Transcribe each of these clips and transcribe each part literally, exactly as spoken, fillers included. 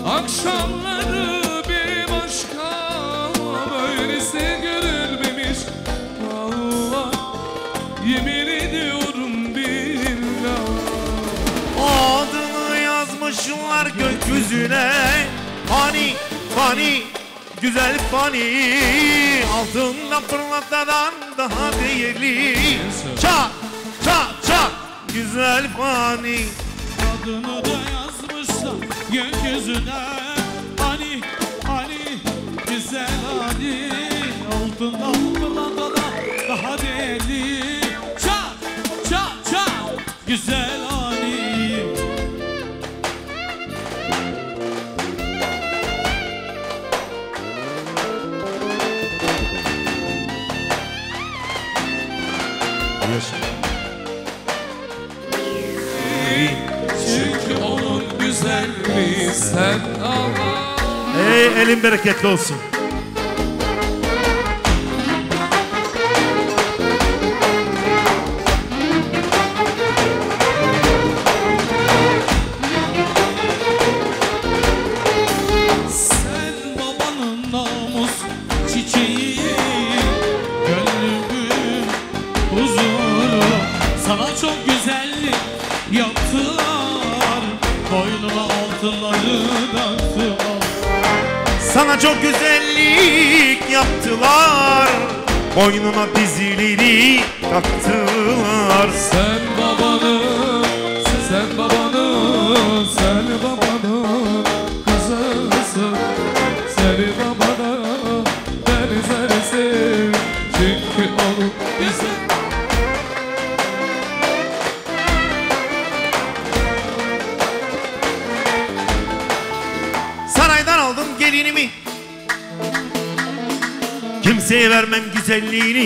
Akşamları bir başka, böylesi görülmemiş. Vallahi yemin ediyorum billah. Adını yazmışlar gökyüzüne. Fani, fani, güzel fani. Altından pırlantadan daha değerli. Çak, çak, çak, güzel fani. Adını da yazmışlar gökyüzüne. Hani, hani, güzel hani. Altından pırlantadan daha değerli. Çak, çak, çak, güzel hani. Çünkü onun güzelliği sen Allah. Ey elin bereketli olsun. Sen babanın namus çiçeği, gönlümün huzuru. Sana çok güzellik yaptılar, boynuna altınları taktılar. Sana çok güzellik yaptılar, boynuna dizileri taktılar. Sen babanı, sen babanı, sen babanı kızısın. Seni babana benzersin. Çünkü onu güzel. Saraydan aldım gelinimi, kimseye vermem güzelliğini.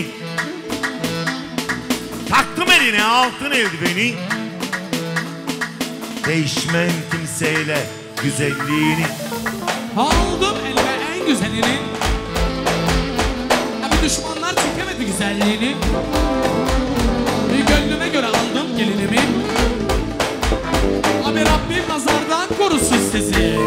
Taktım eline altın eldiveni, değişmem kimseyle güzelliğini. Aldım elime en güzelini, abi düşmanlar çekemedi güzelliğini. Bir gönlüme göre aldım gelinimi, abi Rabbim nazardan korusun sizi.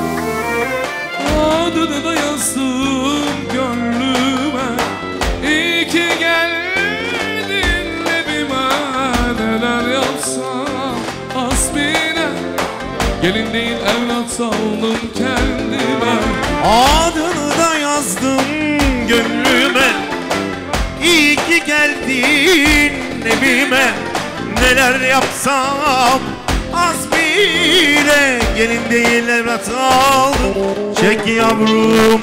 Adını da yazdım gönlüme. İyi ki geldin evime. Neler yapsam hasbine. Gelin değil evlat aldım kendime. Adını da yazdım gönlüme. İyi ki geldin evime. Neler yapsam az bile. Gelin değil evlat aldım. Çek yavrum.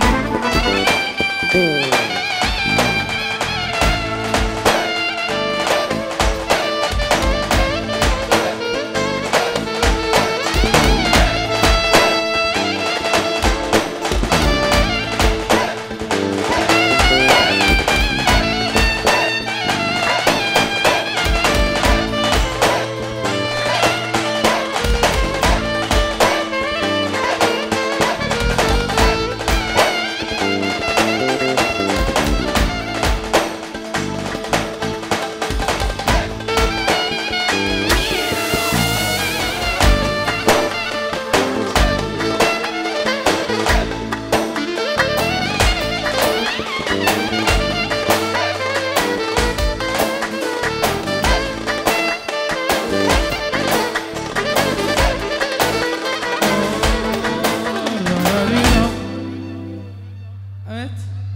Evet.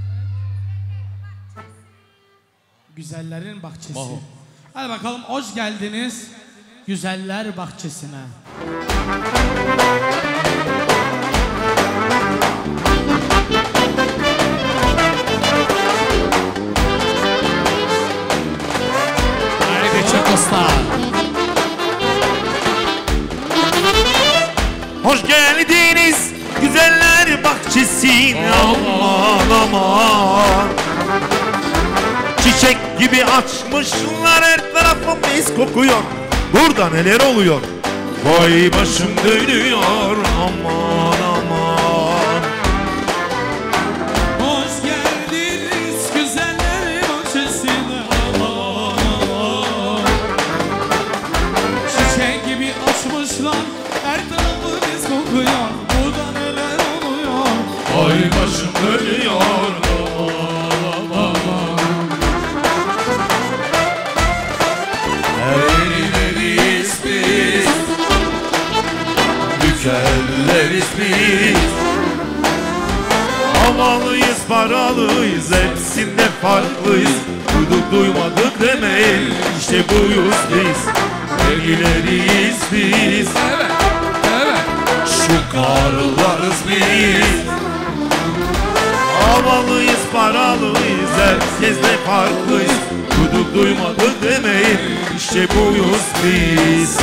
Güzellerin bahçesi. Maho. Hadi bakalım, hoş geldiniz Güzeller Bahçesi'ne. Haydi Çakoslar. Hoş geldiniz Güzeller Bahçesi'ne. Aman aman, çiçek gibi açmışlar, her tarafım mis kokuyor. Burada neler oluyor? Vay başım dönüyor. Aman aman. Hoş geldiniz Güzeller Bahçesi'ne. Aman aman, çiçek gibi açmışlar, her tarafı mis kokuyor. Burada neler güzeliz. Havalıyız, paralıyız, hepsinde farklıyız. Duyduk duymadık demeyin, işte buyuz biz. En ileriyiz biz. Evet, evet. Şu karılarız biz. Havalıyız, paralıyız, herkesle farklıyız. Duyduk duymadık demeyin, işte buyuz biz.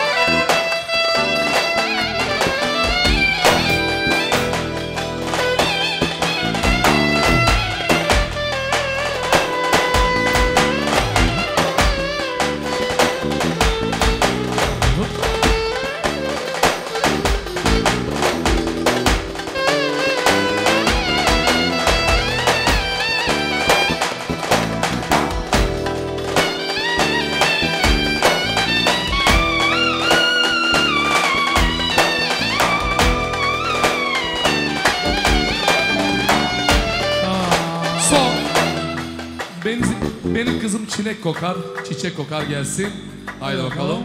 Son. Benim, benim kızım çilek kokar, çiçek kokar gelsin. Haydi bakalım.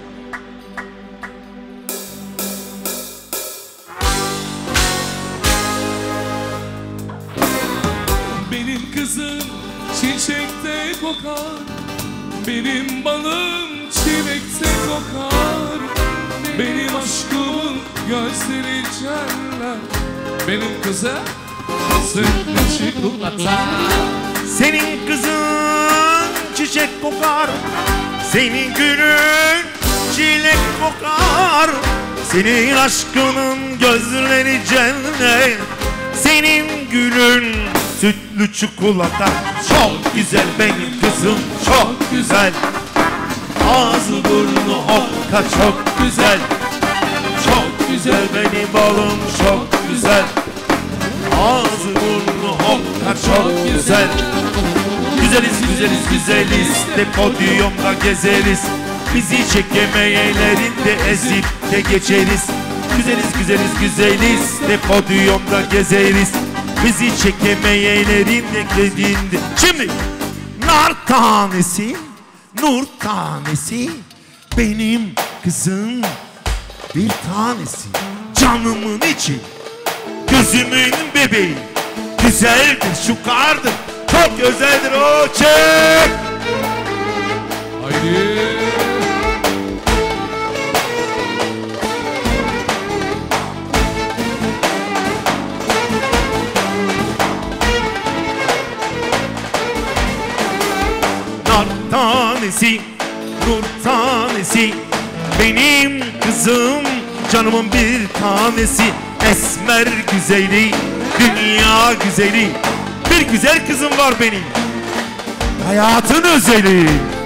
Benim kızım çiçekte kokar, benim balım çilekte kokar. Benim aşkımın gözleri cennet, benim kızım sütlü çikolata. Senin kızın çiçek kokar, senin gülün çilek kokar. Senin aşkının gözleri cennet, senin gülün sütlü çikolata. Çok güzel benim kızım, çok güzel. Ağzı burnu okka, çok güzel. Çok güzel benim balım, çok güzel. Ağzı burnu okka, çok güzel. Güzeliz güzeliz güzeliz de podyumda gezeriz. Bizi çekemeyenlerinde ezip de geçeriz. Güzeliz güzeliz güzeliz de podyumda gezeriz. Bizi çekemeyenlerinde gezinde. Şimdi nar tanesi, nur tanesi, benim kızım bir tanesi. Canımın içi, gözümün bebeği, güzeldir şu kardır, çok özeldir o çek. Haydi. Nar tanesi, nur tanesi, benim kızım canımın bir tanesi. Esmer güzeli, dünya güzeli, bir güzel kızım var benim, hayatın özeli.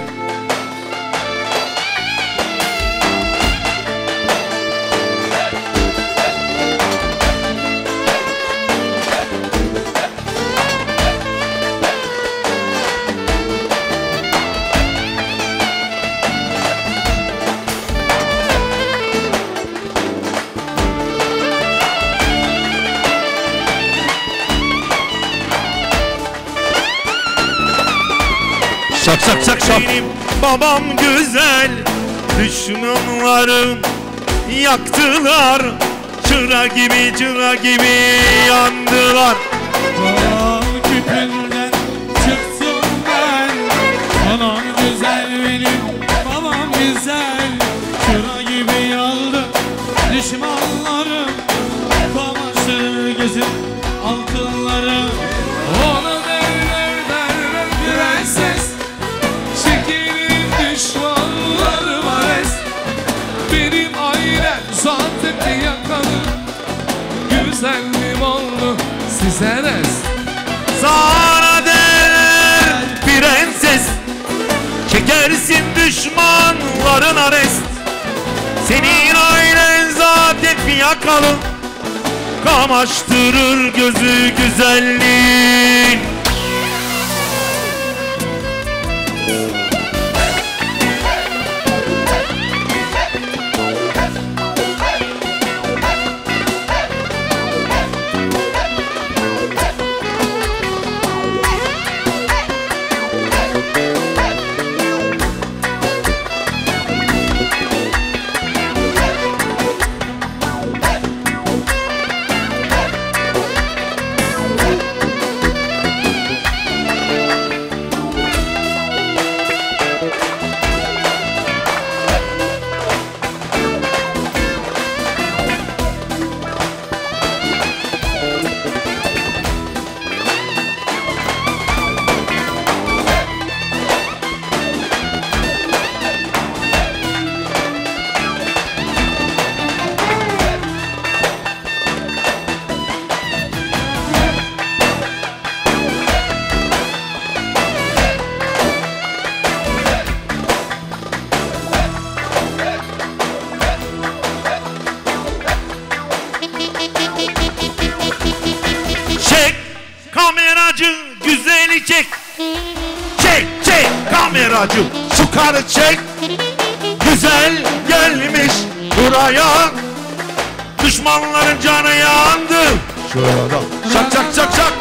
Şak şak şak şak. Benim babam güzel, düşmanlarım yaktılar. Çıra gibi çıra gibi yandılar. Bal küpünden çıktım ben. Anam güzel benim, babam güzel. Çıra gibi yandı düşmanlarım. Kamaşır gözüm altınlarım. Ona derler derler prenses, çekilin düşmanlarıma res. Benim ailem zaten yakalı, güzelliğim oldu size res. Sana der prenses, çekersin düşmanların arest. Senin ailen zaten fiyakalı, kamaştırır gözü güzelliğin. beni çek. Çek çek kameracı şu karı çek. Güzel gelmiş buraya. Düşmanların canı yandı. Şöyle adam. Şak şak şak şak.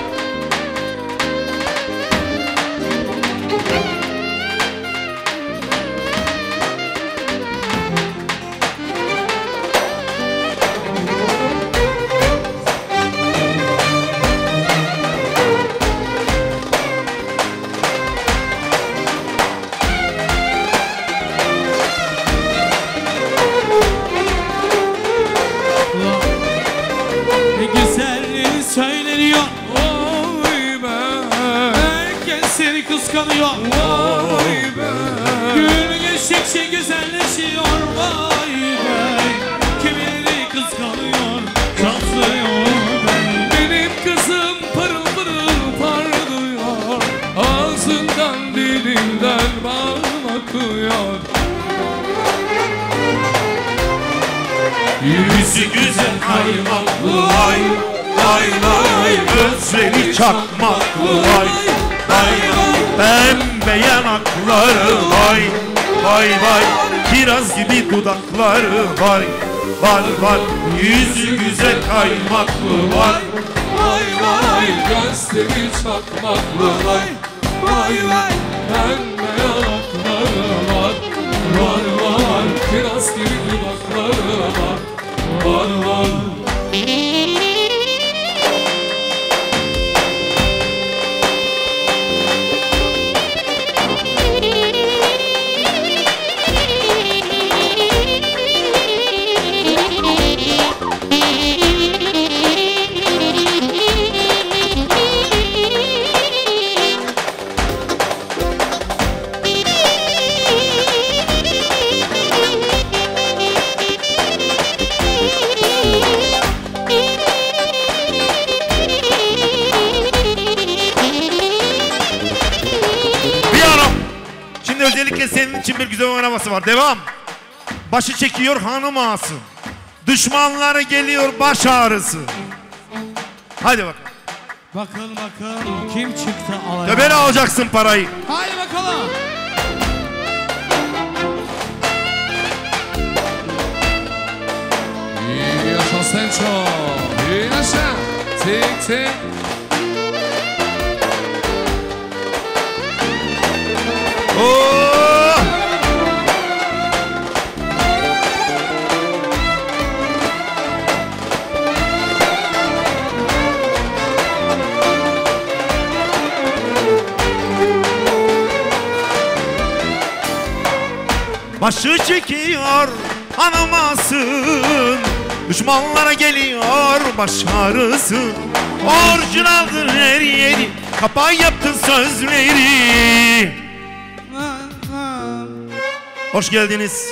Söyleniyor, oy be. Herkes seni kıskanıyor, oy be. Gün geçtikçe güzelleşiyor, vay be. Kimleri kıskanıyor, tatlıyor be. Benim kızım pırıl pırıl parlıyor, ağzından dilinden bal akıyor. Yüzü güzel kaymaklı ay. Vay vay gözleri çakmaklı vay. Vay pembe yanakları vay. Vay vay kiraz gibi dudakları vay. Vay vay yüzü güzel kaymaklı vay. Vay vay gözleri çakmaklı vay. Vay vay pembe yanakları var. Var var kiraz gibi dudakları var. Var var. Özellikle senin için bir güzel oynaması var. Devam. Başı çekiyor hanım ağası. Düşmanları geliyor baş ağrısı. Hadi bakalım. Bakalım bakalım kim çıktı alaya. Göbeğine alacaksın parayı. Haydi bakalım. İyi yaşa Senço. İyi yaşa. Tik tik. Oo! Başı çekiyor hanımasın. Düşmanlara geliyor baş ağrısı. Orijinaldir her yeri. Kapan yaptın sözleri. Hoş geldiniz.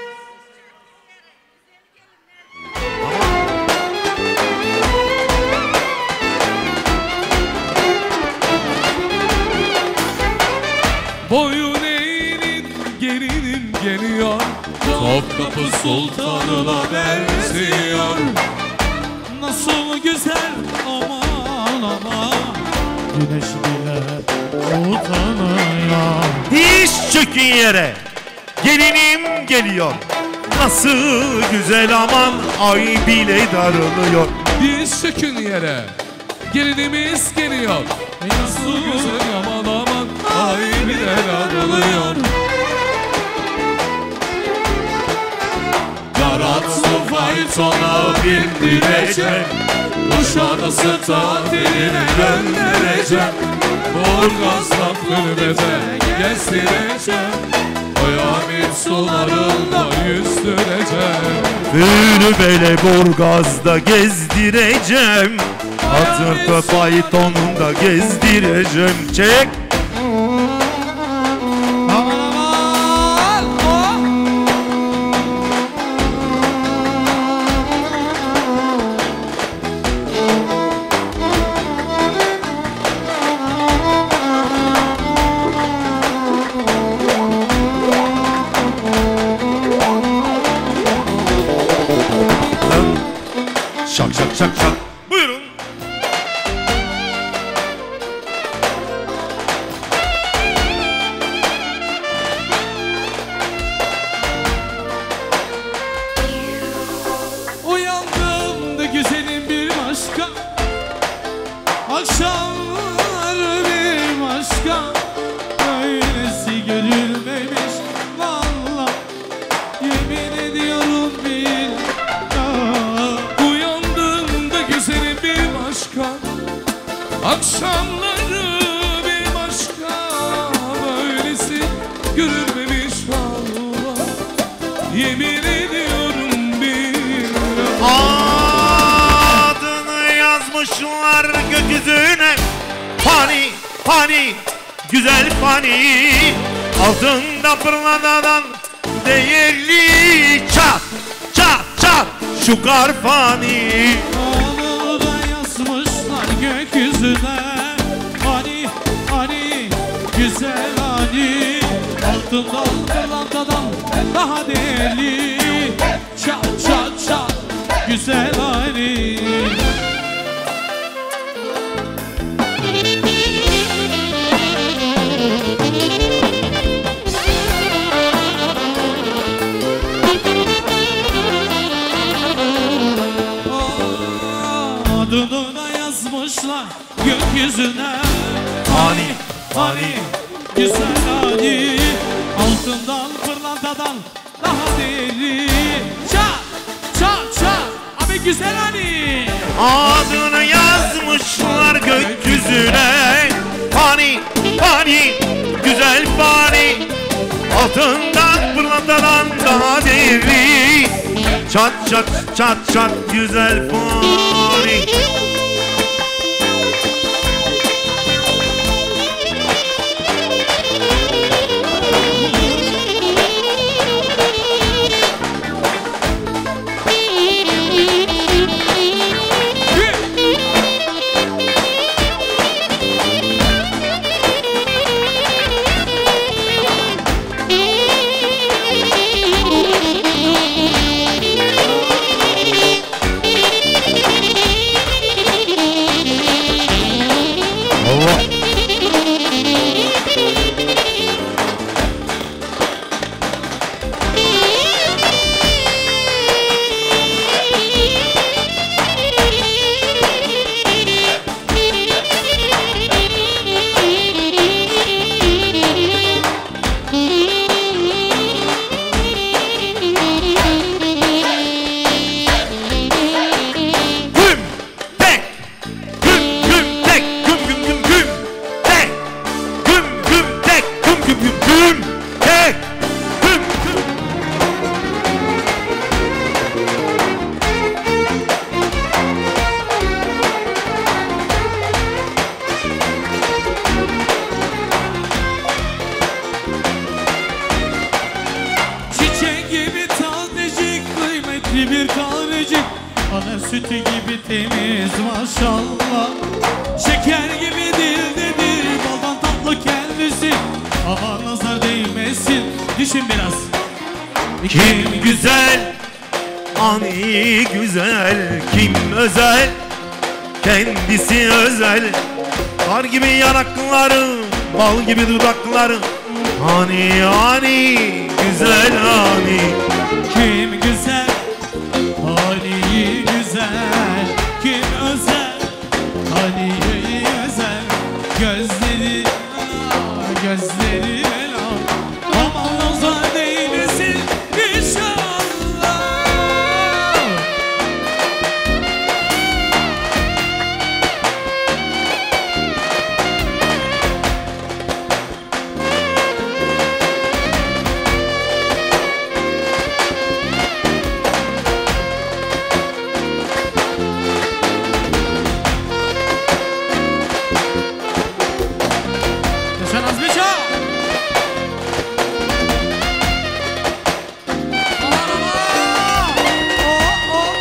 Boyun eğrin gelinin geliyor. Topkapı Sultanı'na benziyor. Nasıl güzel aman aman. Güneş bile utanıyor. Diş çökün yere. Gelinim geliyor. Nasıl güzel aman ay bile darılıyor. Diz çökün yere. Gelinimiz geliyor. Nasıl güzel aman aman ay bile darılıyor. Garatlı faytona bindireceğim. Kuşadası tatiline göndereceğim. Burgaz'dan Fırmete gezdireceğim. Oyamit sularında yüzdüreceğim. Bülü bele Burgaz'da gezdireceğim. Hatırta faytonunda gezdireceğim. Çek. Aman aman. Oh. Şak şak şak şak. Buyurun. Akşamları bir başka, böylesi görülmemiş vallahi. Yemin ediyorum billah. Adını yazmışlar gökyüzüne. Fani, fani, güzel fani. Altında pırlantadan değerli. Çat, çat, çat, şu kar fani. Onu da yazmışlar gökyüzüne. Hani, hani, güzel hani. Altından pırlantadan daha değerli. Çat, çat, çat, güzel hani. Adını da yazmışlar gökyüzüne. Hani, hani, güzel hani. Altından pırlantadan daha değerli. Çat, çat, çat, abi güzel hani. Adını yazmışlar gökyüzüne. Fani, fani, güzel fani. Altından pırlantadan daha değerli. Çat çat çat çat güzel fani. bir tanecik, ana sütü gibi temiz maşallah. Şeker gibi dildedir, baldan tatlı kendisi. Aman nazar değmesin, düşün biraz. Kim güzel, ani güzel, kim özel, kendisi özel. Kar gibi yanakları, bal gibi dudakları, hani hani güzel hani. Kim güzel, hani güzel, kim özel, hani özel. Gözleri, aa, gözleri ela, aman nazar değmesin inşallah. Yaşan Azmiço! Aman aman! Oh oh!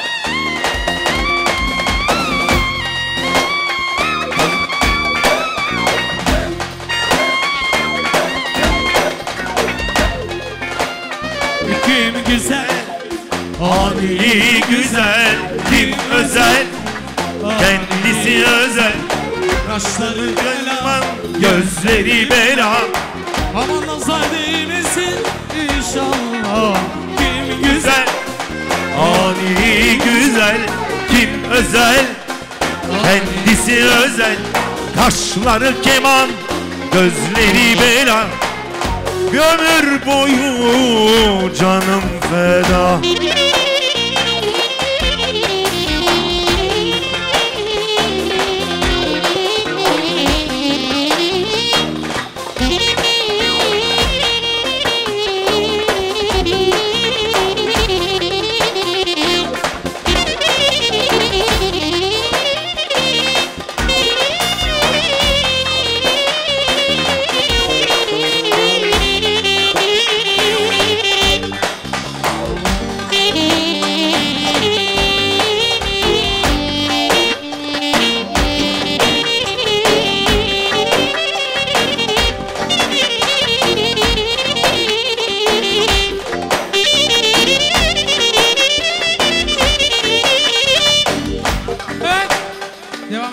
Kim güzel, Hani güzel, kim özel, kendisi özel. kaşları bela, Aman gözleri bela. aman nazar değmesin inşallah. Kim güzel, Güzel, ani güzel, kim özel, kendisi özel. Kaşları keman, gözleri bela. Bir ömür boyu canım feda.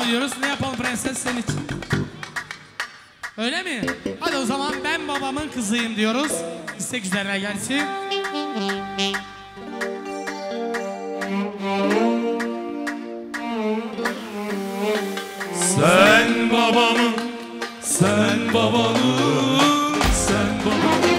alıyoruz. Ne yapalım prenses senin için? Öyle mi? Hadi o zaman ben babamın kızıyım diyoruz. İstek üzerine gelsin. Sen babamın, sen babanın, sen babanın.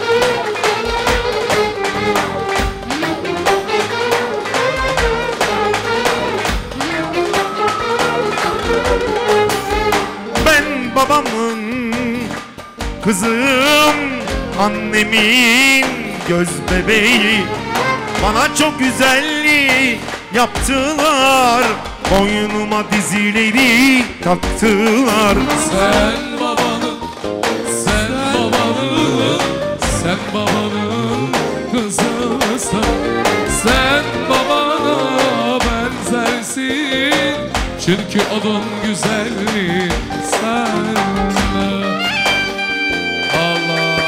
Ben babamın kızım, annemin göz bebeği. Bana çok güzelliği yaptılar, boynuma dizileri taktılar. Sen babanın, sen babanın, sen babanın kızısın. Sen babana benzersin, çünkü onun güzelliği sende. Allah.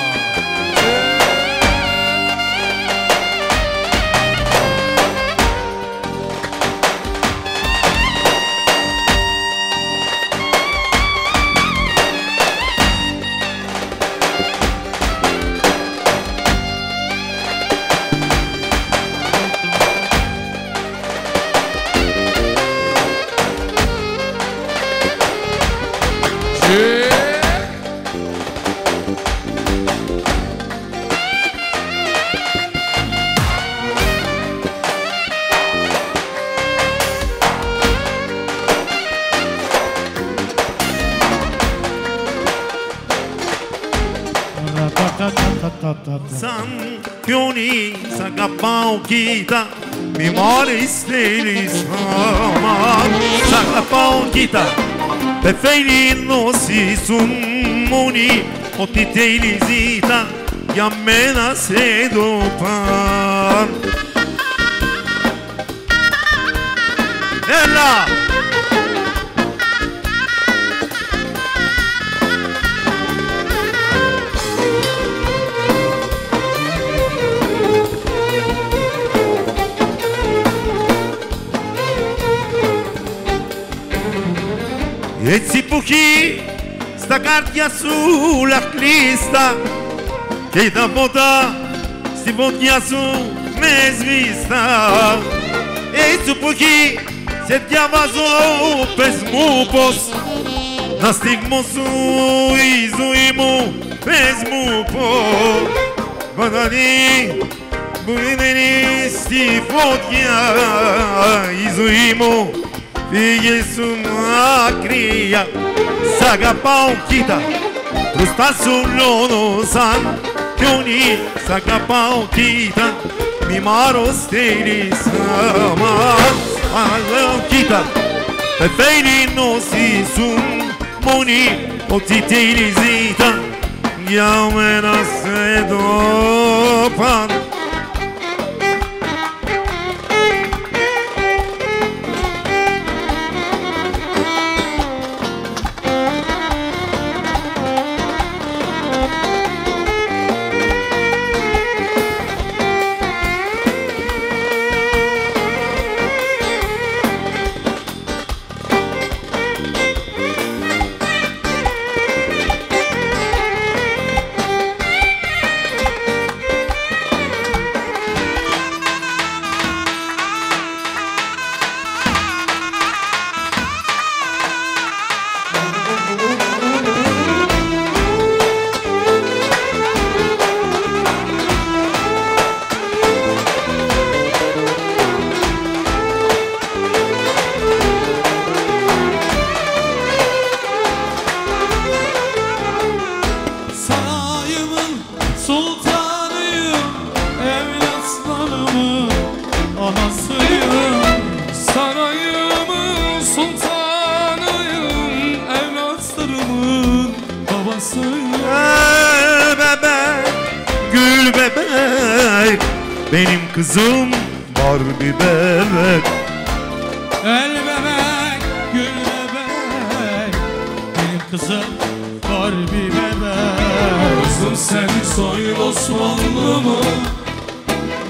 Campioni, s'aggrappano chita, mi muore steli saman. S'aggrappano chita, per feli non si summoni, o ti telizita, yammena se dopan. Ella! E si puchi sta carta sulla crista, che da vota si voglia su me svista. E si puchi se chiama su per smupos, na stigmo su izuimu per smupo. Badani buineni si voglia izuimu. Figli su una cria, saga pauchita, tu sta sull'uno san, pioni, saga pauchita, mi maro steli sama, pauchita, per feli non si sum, moni, o ti telizita, yamena se dopan. Benim kızım Barbie bebek. El bebek, gül bebek, benim kızım Barbie bebek. Kızım sen soy Osmanlı mı?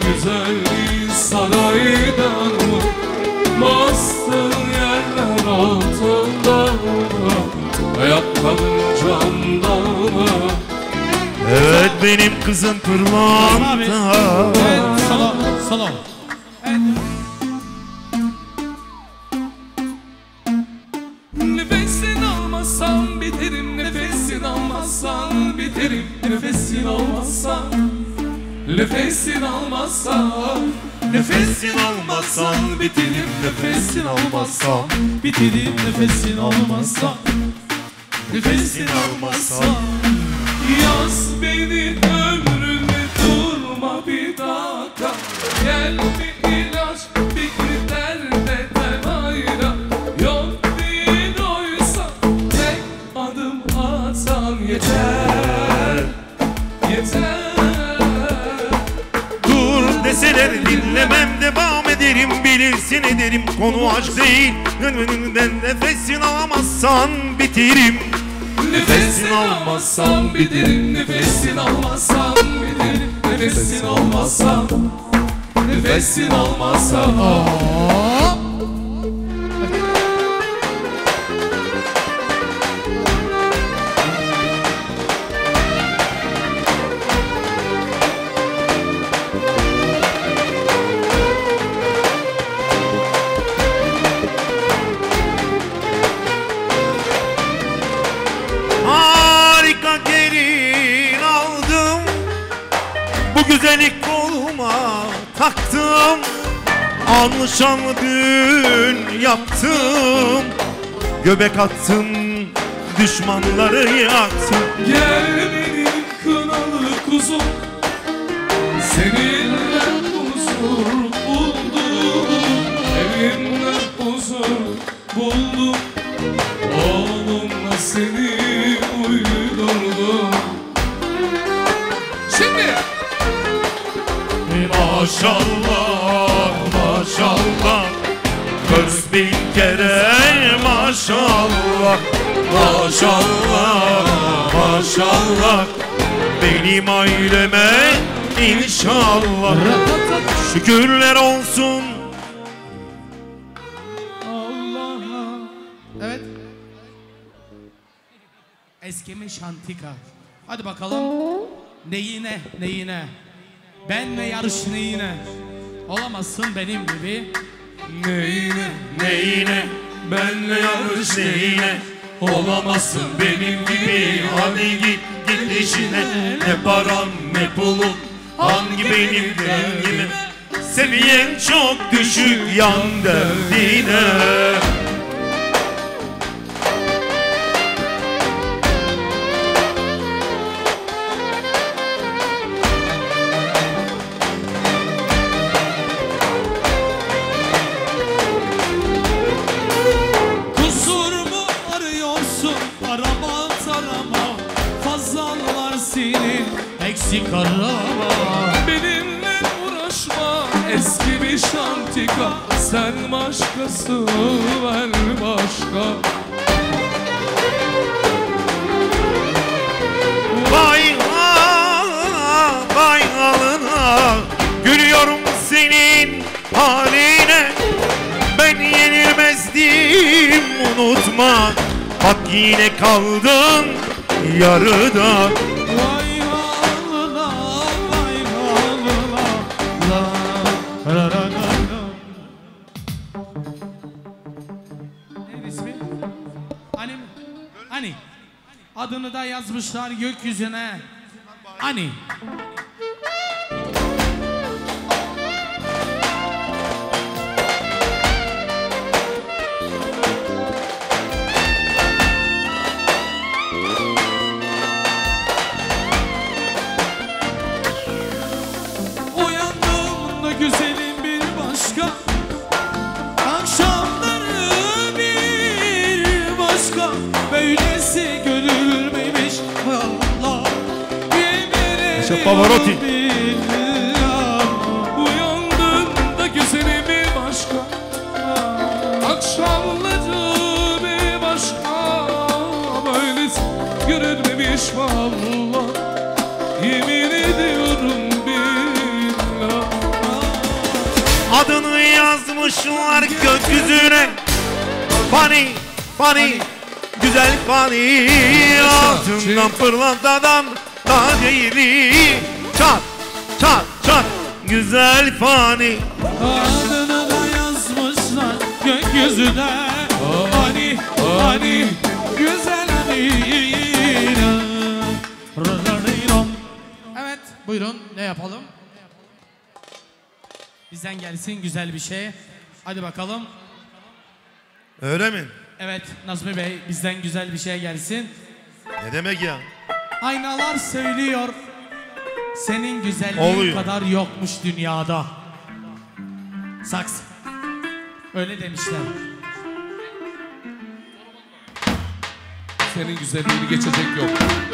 Güzelliğin saraydan mı? Bastığın yerler al kalır candanı. Evet benim kızım Abi. pırlanta. Evet, solo, solo. Evet. Nefesini almazsan biterim, nefesini almazsan biterim, nefesini almazsan, nefesini almazsan, nefesini almazsan biterim, nefesini almazsan biterim, nefesini almazsan, nefesini almazsan. Yaz beni ömrüme, durma bir dakika, gel bir ilaç, bir derde hayra. Yok bir doysa tek adım atsan yeter, yeter. Dur deseler dinlemem, devam ederim, bilirsin ederim, konu aşk değil. Ben nefesini alamazsan biterim. Nefesini almazsan biterim, nefesini almazsan biterim, nefesini almazsan, nefesini almazsan. Harika gelin aldım, bu güzellik koluma taktım. Anlaşanlı düğün yaptım, göbek attım, düşmanları yaktım. Gel benim kınalı kuzum, seninle huzur buldum, evimde huzur buldum. Oğlumla seni uydurdum. Şimdi Maşallah, maşallah, kırk bin kere maşallah. Maşallah, maşallah, benim aileme inşallah. Şükürler olsun. Allah'a. Evet. Eskimiş antika. Hadi bakalım. Neyine, neyine. Benle yarış neyine. Olamazsın benim gibi. neyine, Neyine, benle yarış neyine, olamazsın benim gibi. hadi git git işine. Ne paran ne pulun, hangi benim dengime. Seviyen çok düşük, yan derdine. Kusur mu arıyorsun? Arama tarama. Fazlan var senin. Eksik arama. Benimle uğraşma, eskimiş antika. Sen başkası, ben başka. Vay halına, vay halına, gülüyorum senin haline. Ben yenilmezdim, unutma. Bak yine kaldın yarıda. Vay halına, vay halına. La, la, la, la, la. Neydi ismi? Hani mi? Hani. Adını da yazmışlar gökyüzüne. Hani. Uyandığımda güzelim bir başka, akşamları bir başka. Böylesi görülmemiş Allah. Yemin Pavarotti. billah. Uyandığımda güzeli bir başka, akşamları bir başka. Böylesi görülmemiş valla, yemin ediyorum billah. Adını yazmışlar gökyüzüne. Funny, funny, güzel fani. Altından pırlantadan daha değerli. Çat çat çat güzel fani. Adını da yazmışlar gökyüzüne. Hani hani güzel hani. Evet buyurun ne yapalım? Bizden gelsin güzel bir şey. Hadi bakalım. Öyle mi? Evet Nazmi Bey bizden güzel bir şey gelsin. Ne demek ya? Aynalar söylüyor. Senin güzelliğin Oluyor. kadar yokmuş dünyada. Saks. Öyle demişler. Senin güzelliğini geçecek yok.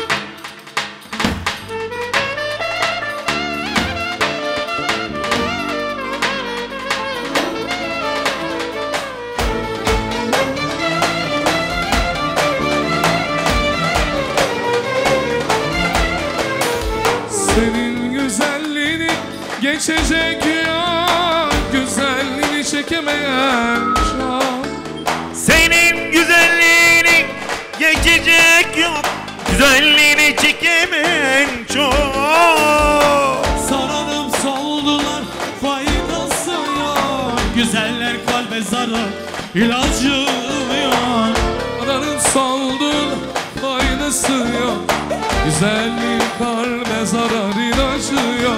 Senin güzelliğini geçecek yok, güzelliğini çekemeyen çok. Senin güzelliğini geçecek yok, güzelliğini çekemeyen çok. Sararıp soldular faydası yok. Güzeller kalbe zarar ilacı yok. Aranın soldun faydası yok, güzelliğin kalbe zarar ilacı yok.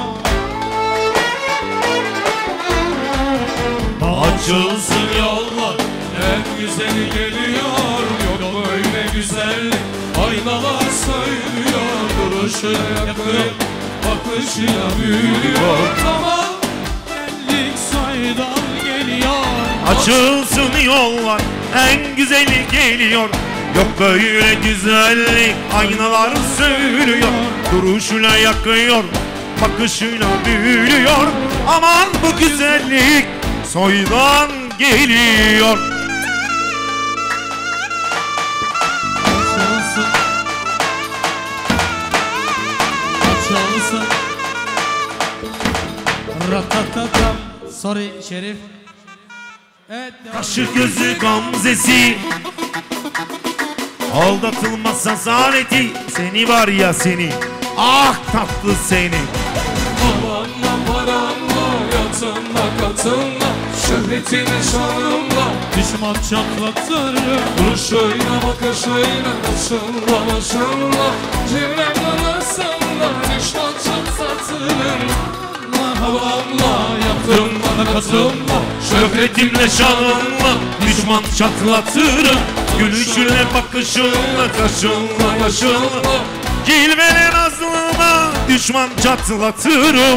Açılsın yollar, en güzeli geliyor. Yok böyle güzellik, aynalar söylüyor. Duruşuyla yakıyor, bakışıyla büyülüyor. Tamam, geldik soydan geliyor. Açılsın yollar, en güzeli geliyor. Yok böyle güzellik, aynalar söylüyor. Duruşuyla yakıyor, bakışıyla büyülüyor. Aman bu güzellik soydan geliyor. Açılsın, açılsın. Ratatatam. Sorry Şerif. Evet. devam. Kaşı gözü gamzesi, aldatılmaz hasareti. Seni var ya seni, ah tatlı seni. Paranla paranla, yatınla katınla, şöhretine şanınla, Düşman çatlatır. duruşuyla bakışıyla, başınla başınla, cilvenle nasınla, düşman çatlatırım. Havamla, yaptığımla katımla, Şöhretimle şanımla düşman çatlatırım. Gülüşünle bakışınla kaşınla başınla, cilvene nazlıma düşman çatlatırım.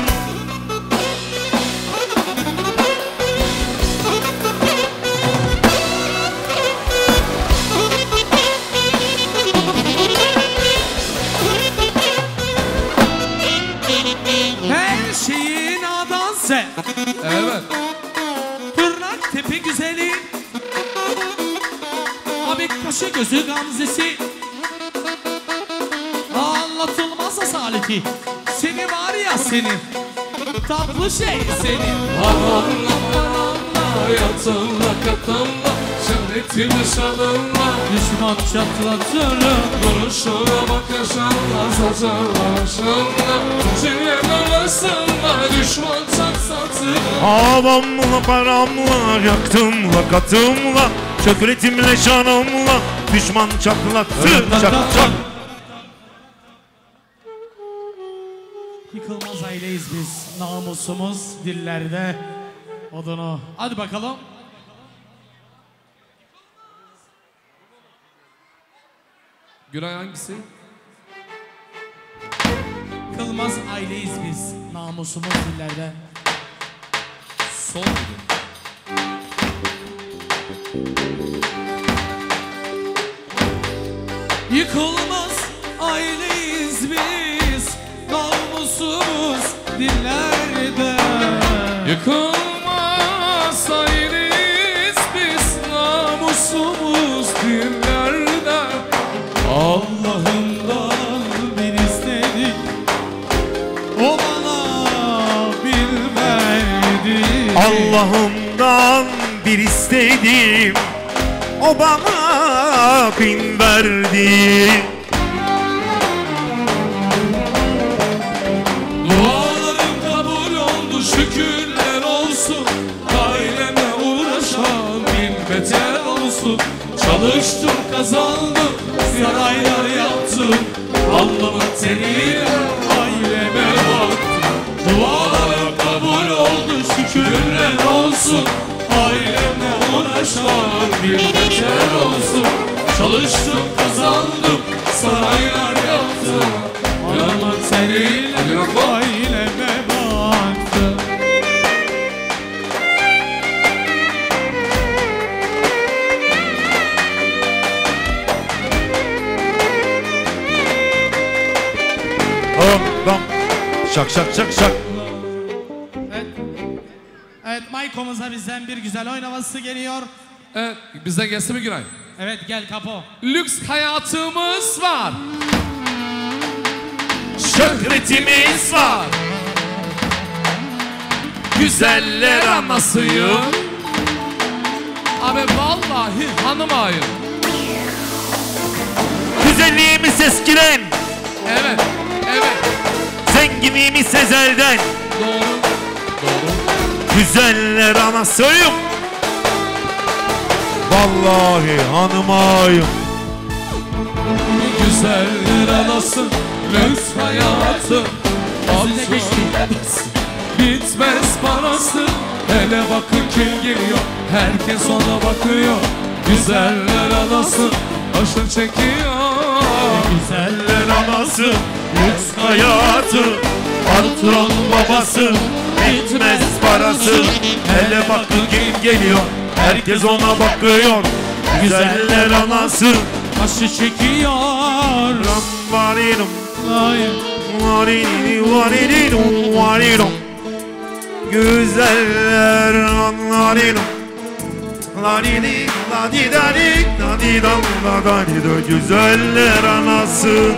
Her şeyin adan sen. evet. Tırnak tepe güzeli. Abi kaşı gözü gamzesi. Anlatılmaz asaleti. Seni var ya seni. Tatlı şey seni. Paranla paranla, yatınla katınla, şöhretine şanınla, Düşman çatlatırım. duruşuna bakışınla, saçınla başınla, cilvenle nasınla, düşman çatlatırım. Havamla paramla yaktımla katımla, şöhretimle şanımla düşman çatlatır. Çak çak. Yıkılmaz aileyiz biz. Namusumuz dillerde odunu. Hadi bakalım. Güray hangisi? Yıkılmaz aileyiz biz. Namusumuz dillerde. Sol muydu? Yıkılmaz aileyiz biz. Namusumuz dillerde. Yıkılmaz ayrıyız biz, namusumuz dillerde. Allah'ımdan bir istedik, o bana bir verdi. Allah'ımdan bir istedim, o bana bin verdi. Dualarım kabul oldu, şükürler olsun. Aileme uğraşan bin beter olsun. Çalıştım, kazandım, saraylar yaptım. Alnımın teriyle aileme baktım. Dualarım kabul oldu, şükürler olsun. Aileme uğraşan bin beter olsun. Çalıştım, kazandım, saraylar yaptım. Alnımın teriyle aileme baktım. Hop bam. Şak şak şak şak. Evet. Evet, Mayko'muza bizden bir güzel oynaması geliyor. Evet, bize gelsin mi Günay? Evet, gel Kapo. Lüks hayatımız var. Şöhretimiz var. Güzeller anasıyım. Abi vallahi hanım ayım. Güzelliğimiz eskiden, Evet, evet. zenginliğimiz ezelden. Doğru, doğru. Güzeller anasıyım. Vallahi hanımayım. Güzeller anası, lüks hayatı. Altın bitmez parası. Hele bakın kim geliyor, herkes ona bakıyor. Güzeller anası, aşır çekiyor. Güzeller anası, lüks hayatı, patron babası, bitmez parası. Hele bakın kim geliyor, herkes ona bakıyor. Güzeller anası, Başı çekiyor. Varinum, Hayır. varini, varini, varinum. Güzeller anlarinum. Larini, ladidari, ladidam, ladadido. Güzeller anası.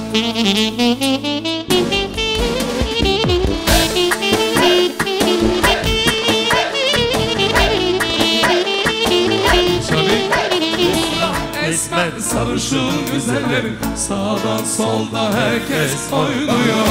Esmer sarışın güzellerim, sağdan solda herkes oynuyor.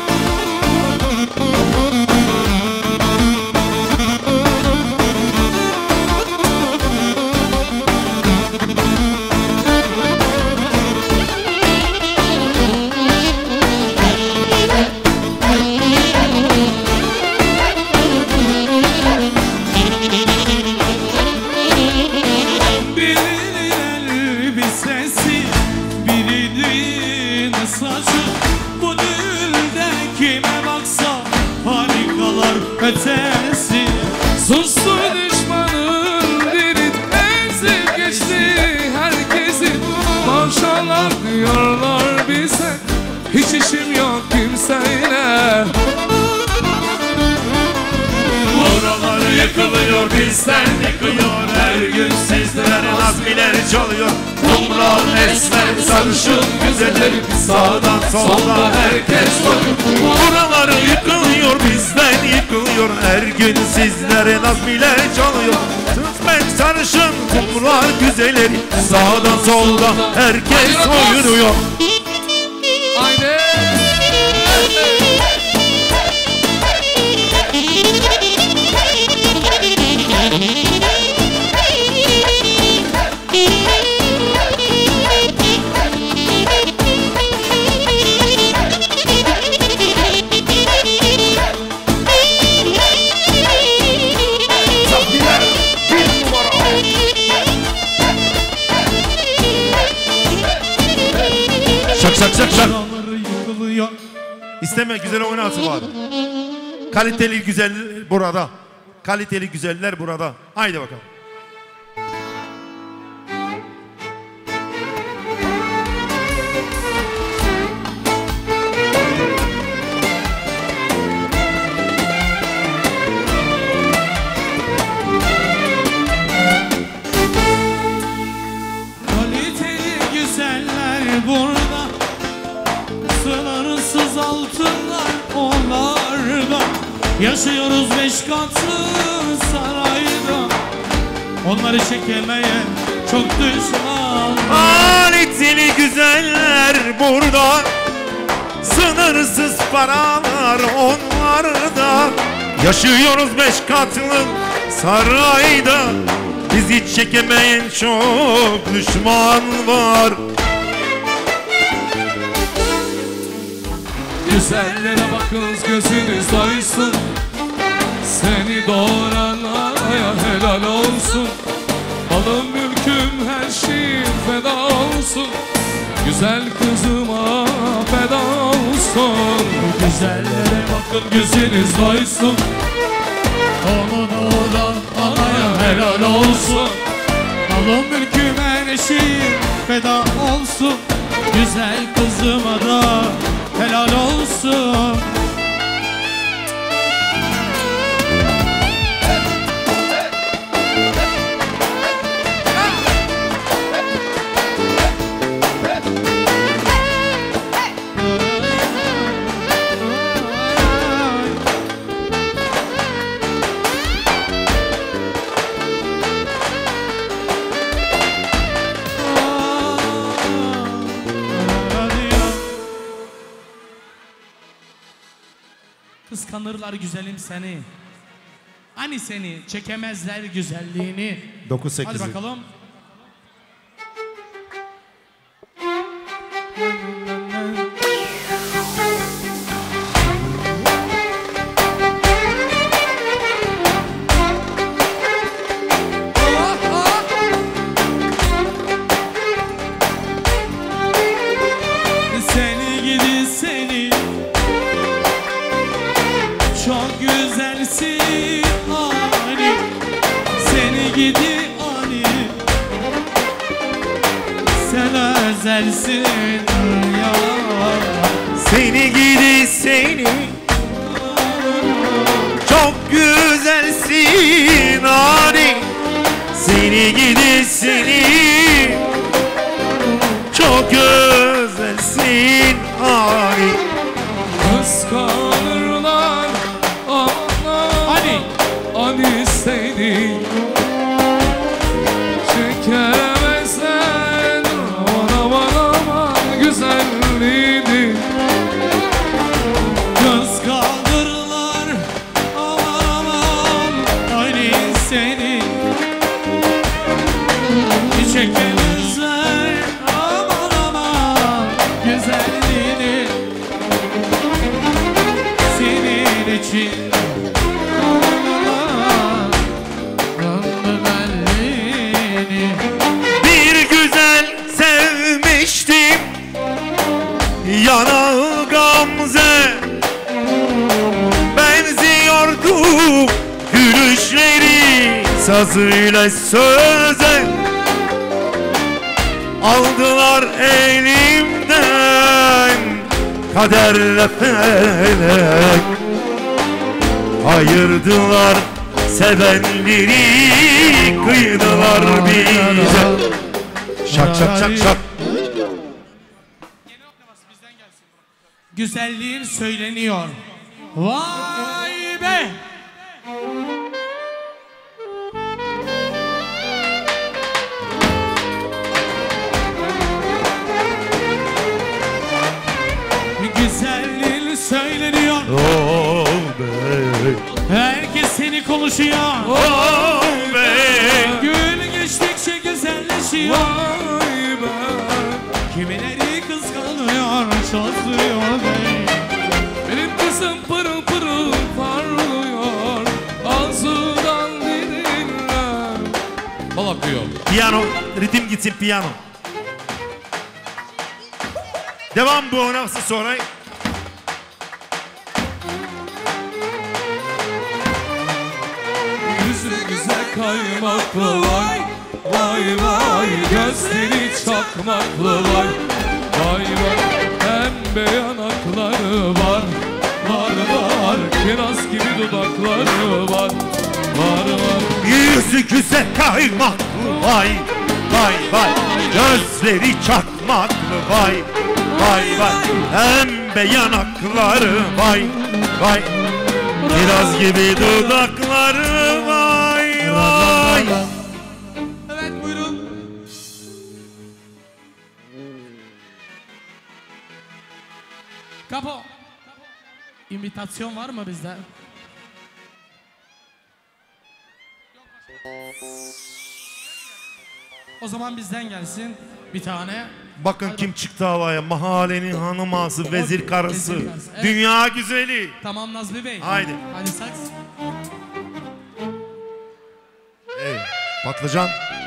Ötesi. Sustu düşmanın dirit ezip geçti herkesi. Maşallah diyorlar bize, hiç işim yok kimseyle. Buralar yıkılıyor, bizden yıkılıyor. Her gün sizlere nazmiler çalıyor. Kumral, esmer, sarışın güzellerim, sağdan solda herkes oynuyor. Buralar yıkılıyor, bizden yıkılıyor. Her gün sizlere nazmiler çalıyor. Esmer, sarışın, kumral güzelleri, sağdan solda herkes oynuyor. Haydi. Şak şak şak şak. Buraları yıkılıyor. İsteme, güzel oynasın bari. Kaliteli güzel burada. Kaliteli güzeller burada. Haydi bakalım. Kaliteli güzeller burada, sınırsız altınlar onlarda. Yaşıyoruz beş katlı sarayda, onları çekemeyen çok düşman. Aletli güzeller burada, sınırsız paralar onlarda. Yaşıyoruz beş katlı sarayda, bizi çekemeyen çok düşman var. Güzellere bakınız gözünüz doysun, seni doğuranlara helal olsun. Malım mülküm her şeyim feda olsun, güzel kızıma feda olsun. Güzellere bakın gözünüz doysun, onu doğuran anaya helal olsun. Malım mülküm her şeyim feda olsun, güzel kızıma da helal olsun. Kıskanırlar güzelim seni, hani seni çekemezler güzelliğini. dokuz sekiz. Hadi bakalım. Seni gidi seni, çok güzelsin hani, seni gidi hani, sen özelsin ya. Seni gidi seni, çok güzelsin hani, seni gidi seni, çok güzelsin hani. Kıskanırlar aman Hani? hani seni çekemezler aman aman güzelliğini. Kıskandırlar aman aman hani seni çekemezler aman aman güzelliğini. Senin için güzelliğini. Bir güzel sevmiştim, yanağı Gamze, benziyordu gülüşleri sazıyla söze. Aldılar elimden kaderle felek, ayırdılar sevenleri, kıydılar bize. Şak şak şak şak. Güzelliğin söyleniyor. Vay be! Güzelliğin söyleniyor. Oh be, Herkes seni konuşuyor. oh be. Gün geçtikçe güzelleşiyor. Vay be, Kimileri kıskanıyor, çözüyor be. benim kızım pırıl pırıl parlıyor, ağzından dilinle bal akıyor. Piyano, ritim gitsin piyano. Devam bu oynarsa sonra. Yüzü güzel kaymaklı vay, vay vay, gözleri çakmaklı vay, vay vay, pembe yanakları var, var var, kiraz gibi dudakları var, var var. Yüzü güzel kaymaklı vay, vay vay. Gözleri çakmaklı vay, vay vay. Pembe yanakları vay, vay. Kiraz gibi dudakları vay, vay. Evet buyurun. Kapo. İmitasyon var mı bizde? O zaman bizden gelsin bir tane. Bakın kim çıktı havaya. Mahallenin hanıması, vezir karısı. Vezir karısı, evet. Dünya güzeli. Tamam Nazmi Bey. Haydi. Hadi saks. Hey, patlıcan.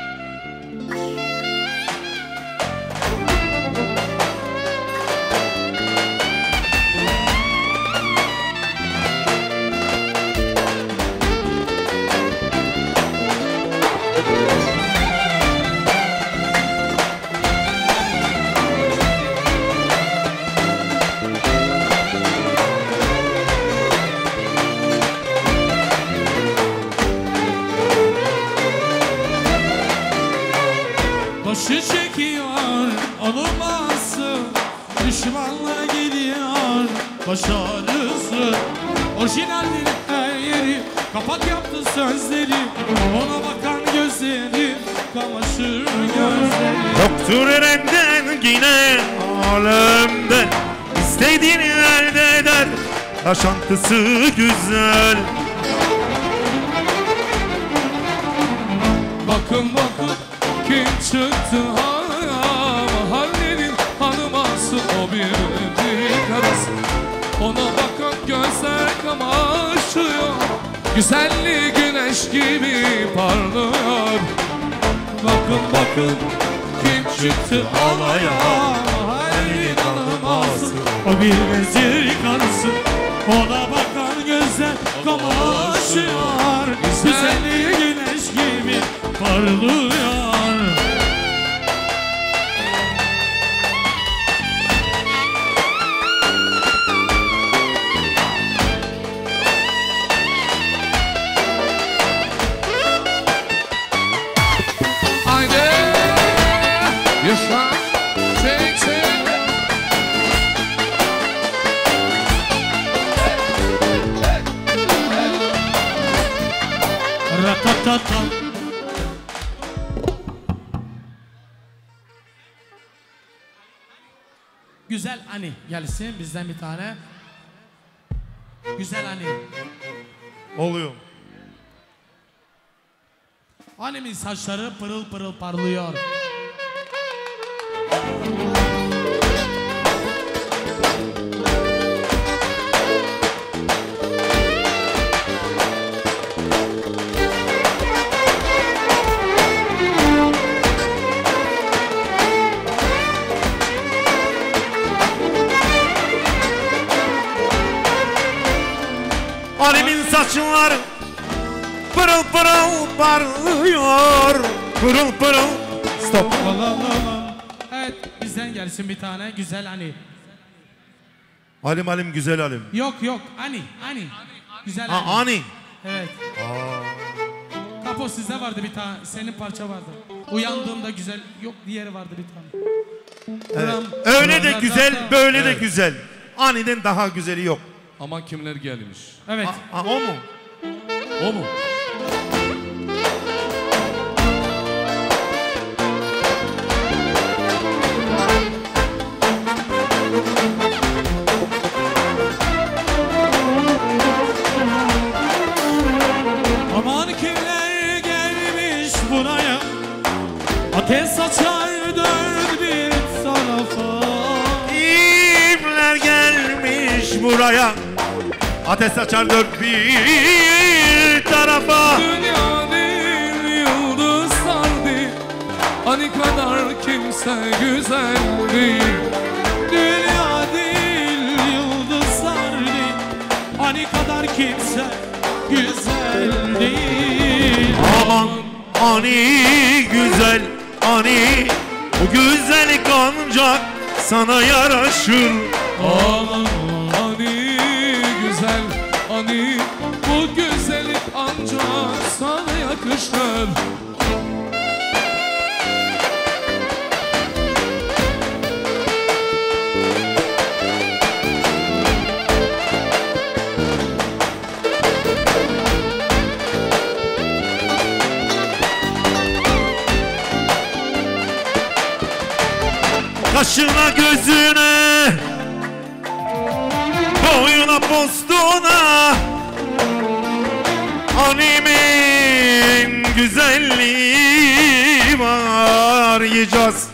Başı çekiyor olması, düşmanla gidiyor baş ağrısı. Orijinaldir her yeri, kapak yaptı sözleri, ona bakan gözleri kamaşır gözleri. Yoktur erenden yine alemden, istediğini elde eder, yaşantısı güzel. Bakın bakın kim çıktı hala, mahallenin hanıması, o bir vezir karısı. Ona bakan gözler kamaşıyor, güzelliği güneş gibi parlıyor. Bakın bakın kim çıktı alaya, mahallenin hanıması, O bir vezir karısı, ona bakan gözler kamaşıyor, güzelliği güneş gibi parlıyor. haydi yaşa, çek çek. Ratatata. Güzel Ani gelsin bizden bir tane. Güzel Ani. Oluyor. Annemin saçları pırıl pırıl parlıyor. Alemin saçları pırıl pırıl parlıyor. Pırıl pırıl. Stop. La la la la. Evet bizden gelsin bir tane güzel Ani. Halim halim güzel halim. Yok yok Ani Ani. Güzel Ha, Ani. ani. Evet. Kapo sizde vardı bir tane. Senin parça vardı. Uyandığımda güzel. Yok diğeri vardı bir tane. Evet. Buram, Öyle de buram, güzel, buram. böyle de Evet. güzel. Aniden daha güzeli yok. Aman kimler gelmiş. Evet. Ha, o mu? O mu? Aman kimler gelmiş buraya, ateş saçar dört bir tarafa. Kimler gelmiş buraya? Ateş saçar dört bir tarafa. Dünya değil yıldızlar değil, hani kadar kimse güzel değil. Dünya değil yıldızlar değil, hani kadar kimse güzel değil. Aman ani güzel ani, bu güzellik ancak sana yaraşır. Aman hani güzel, hani bu güzellik ancak sana yakışır. Kaşına gözüne boyuna postuna Animin güzelliği var yiyeceğiz.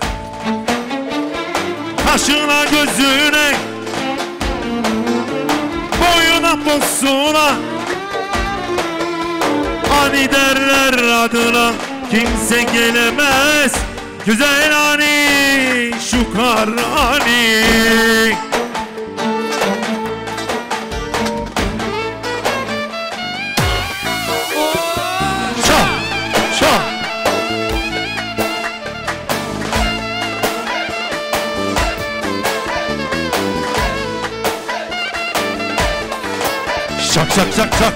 Kaşına gözüne boyuna postuna Hani derler adına kimse gelemez güzel hani şu kar hani. Şah şah şak şak şak şak.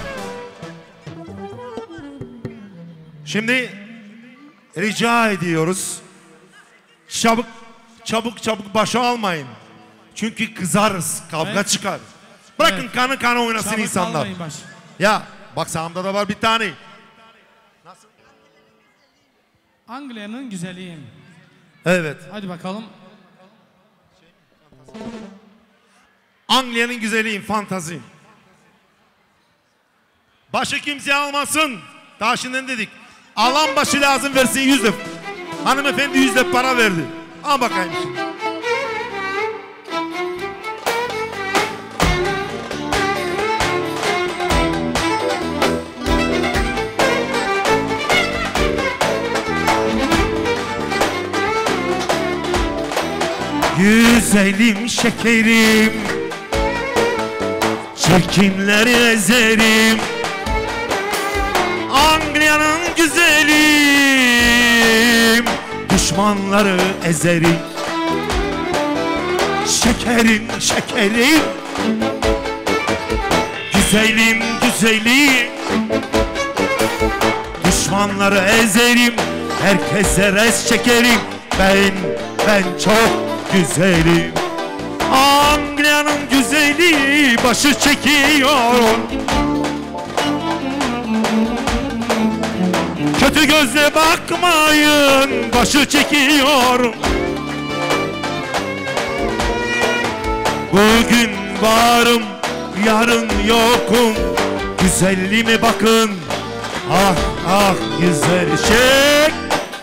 Şimdi rica ediyoruz. Çabuk çabuk çabuk başa almayın. Çünkü kızarız, kavga Evet. çıkar. Bırakın Evet. kanı kanı oynasın Çabuk insanlar. almayın baş. Ya bak sağımda da var bir tane. Anglia'nın güzeliyim. Evet. Hadi bakalım. Anglia'nın güzelliğim, fantazim. Başı kimse almasın. Daha şimdiden dedik. Alan başı lazım versin yüz lira. Hanımefendi yüz lira para verdi. Al bakayım şimdi. Güzelim şekerim, çirkinleri ezerim. Anglia'nın güzelim, düşmanları ezerim. Şekerim, şekerim, güzelim, güzelim, düşmanları ezerim. Herkese res çekerim. Ben, ben çok güzelim. Anglia'nın güzeli başı çekiyor. Kötü gözle bakmayın, başı çekiyor. Bugün varım, yarın yokum. Güzelliğime bakın. Ah ah güzel şey.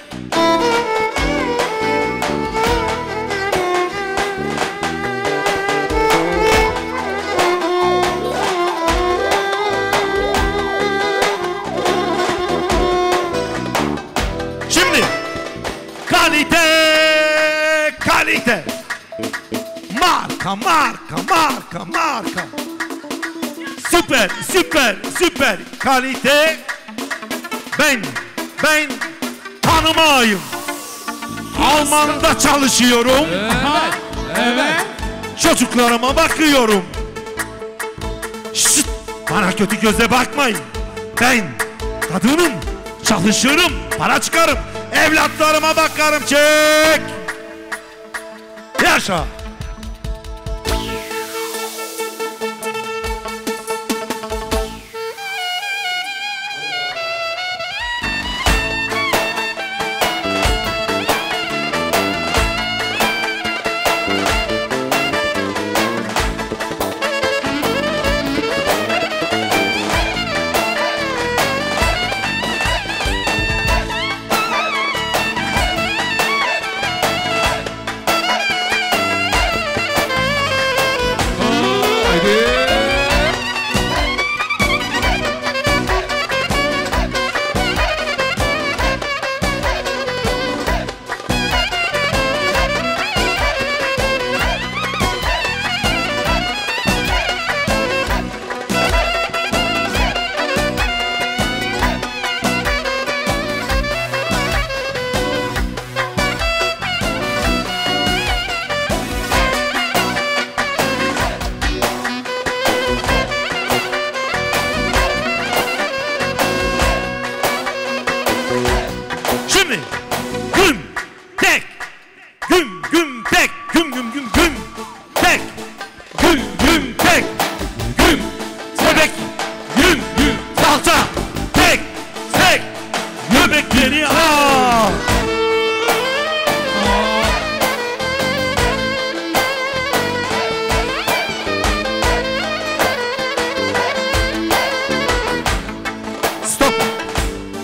Şimdi kalite kalite marka marka marka marka süper süper süper kalite. Ben ben tanımayım. Alman'da çalışıyorum. Evet. Evet. Çocuklarıma bakıyorum. Şşt, bana kötü göze bakmayın. Ben kadınım, çalışırım, para çıkarım. Evlatlarıma bakarım. Çek. Yaşa.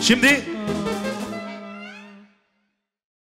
Şimdi